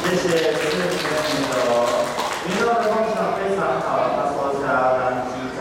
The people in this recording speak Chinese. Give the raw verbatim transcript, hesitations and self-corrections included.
谢谢，谢谢你们的运动的风场非常好，他说他。